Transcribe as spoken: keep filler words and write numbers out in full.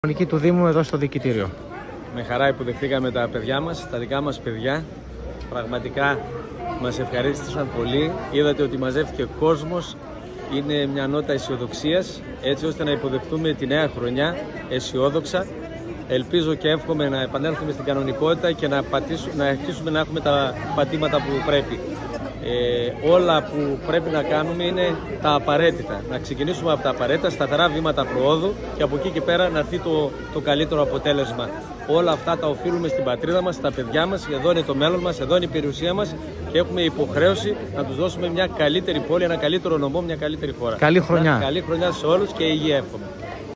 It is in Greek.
Του Δήμου εδώ στο Διοικητήριο. Με χαρά υποδεχτήκαμε τα παιδιά μας, τα δικά μας παιδιά. Πραγματικά μας ευχαρίστησαν πολύ. Είδατε ότι μαζεύτηκε κόσμος. Είναι μια νότα αισιοδοξίας, έτσι ώστε να υποδεχτούμε τη νέα χρονιά αισιόδοξα. Ελπίζω και εύχομαι να επανέλθουμε στην κανονικότητα και να, πατήσουμε, να αρχίσουμε να έχουμε τα πατήματα που πρέπει. Ε, όλα που πρέπει να κάνουμε είναι τα απαραίτητα. Να ξεκινήσουμε από τα απαραίτητα, σταθερά βήματα προόδου και από εκεί και πέρα να έρθει το, το καλύτερο αποτέλεσμα. Όλα αυτά τα οφείλουμε στην πατρίδα μας, στα παιδιά μας. Εδώ είναι το μέλλον μας, εδώ είναι η περιουσία μας και έχουμε υποχρέωση να τους δώσουμε μια καλύτερη πόλη, ένα καλύτερο νομό, μια καλύτερη χώρα. Καλή χρονιά. Καλή χρονιά σε όλους και υγεία εύχομαι.